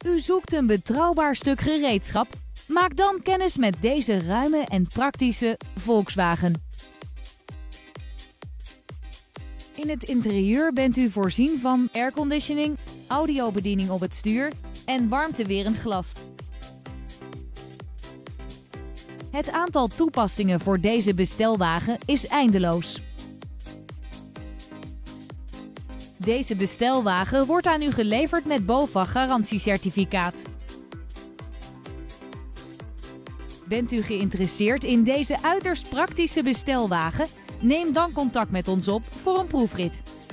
U zoekt een betrouwbaar stuk gereedschap? Maak dan kennis met deze ruime en praktische Volkswagen. In het interieur bent u voorzien van airconditioning, audiobediening op het stuur en warmtewerend glas. Het aantal toepassingen voor deze bestelwagen is eindeloos. Deze bestelwagen wordt aan u geleverd met BOVAG garantiecertificaat. Bent u geïnteresseerd in deze uiterst praktische bestelwagen? Neem dan contact met ons op voor een proefrit.